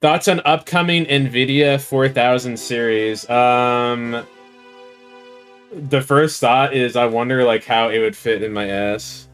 Thoughts on upcoming NVIDIA 4000 series? The first thought is I wonder like how it would fit in my ass.